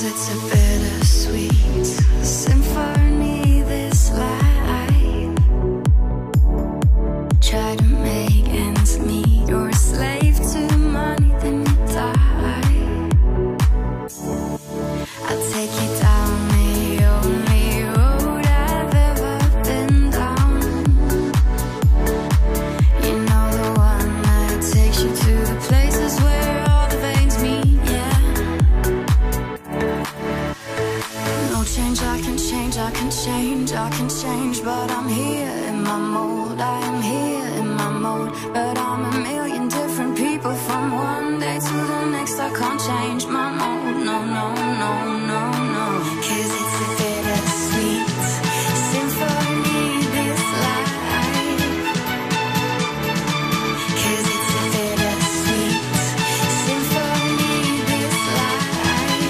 it's a bittersweet symphony, this life. Try to make ends meet, you're a slave to money, then you die. I'll take you down the only road I've ever been down. You know, the one that takes you to the places where all the veins meet, yeah. No change, I can change, I can change, I can change, but I'm here in my mold. I am here in my mode, but I'm a million different people from one day to the next. I can't change my mode, no, no, no, no, no. 'Cause it's a bittersweet symphony, this life. 'Cause it's a bittersweet symphony, this life.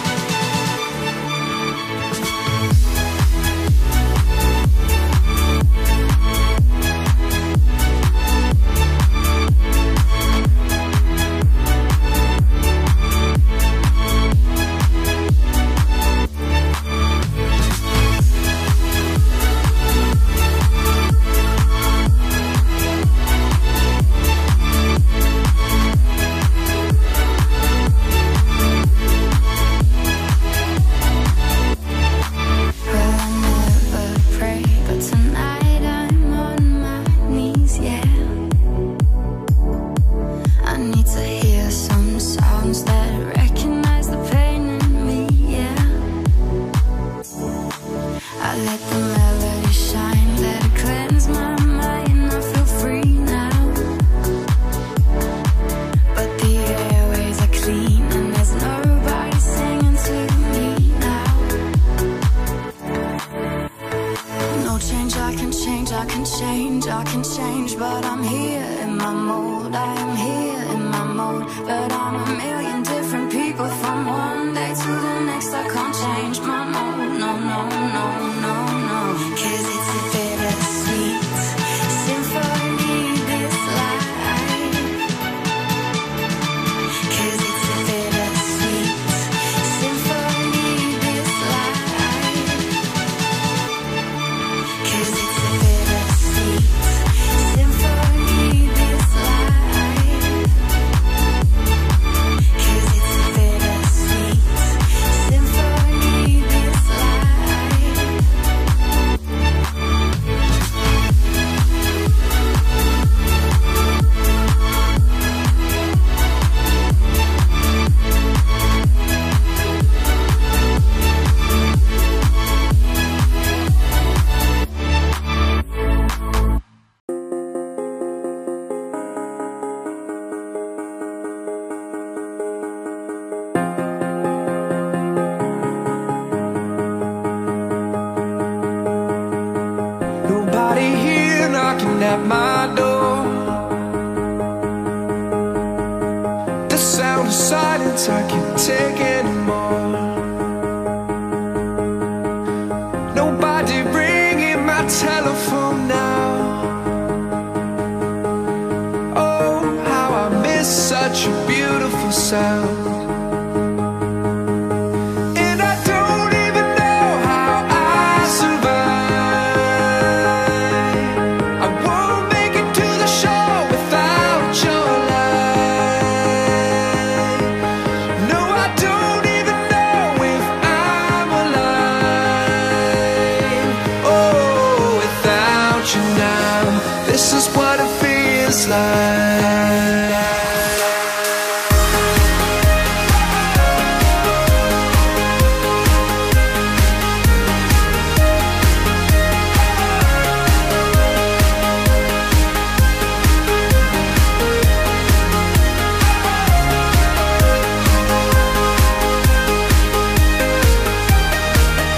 Well, I never pray, but tonight I'm on my knees, yeah. I need to hear some sounds that recognize the pain in me, yeah. I let the melody shine, let it cleanse my mind. I feel free now, but the airways are clean and there's nobody singing to me now. No change, I can change, I can change, I can change, but I'm here in my mold. I am here in my mode, but I'm a million different people from one day to the next. I can't change my mode, no, no, no, no, no. 'Cause it's a bittersweet symphony, this life. 'Cause it's a bittersweet symphony, this life. 'Cause it's a bittersweet symphony, this life. 'Cause it's a bittersweet symphony, this life. Nobody here knocking at my door. The sound of silence I can't take anymore. Nobody ringing my telephone now. Oh, how I miss such a beautiful sound. And I don't even know how I survive. I won't make it to the show without your light. No, I don't even know if I'm alive. Oh, without you now, this is what it feels like.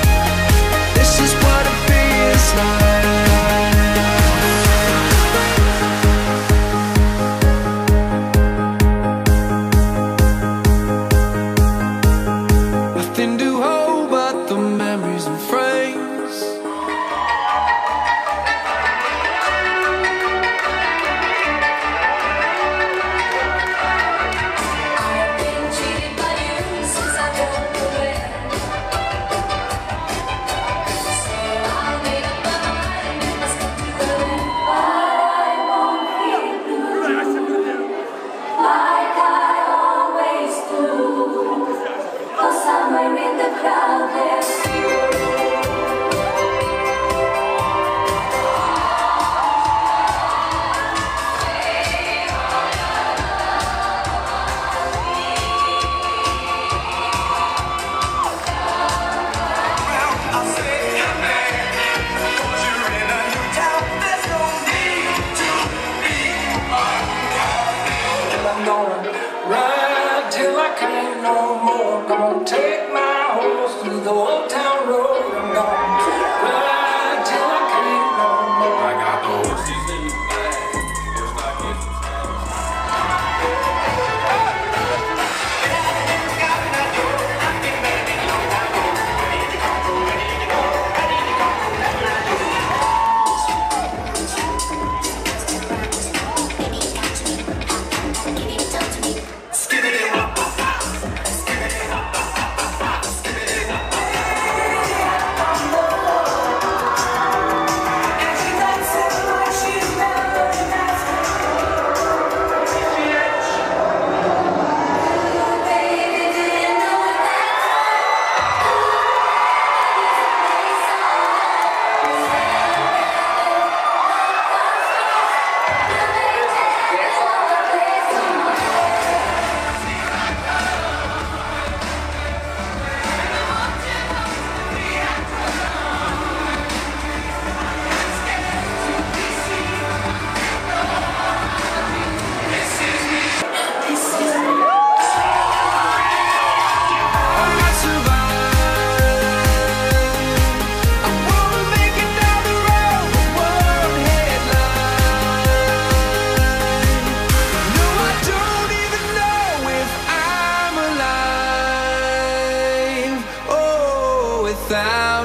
This is what it feels like.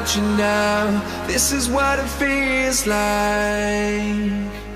without you now. This is what it feels like.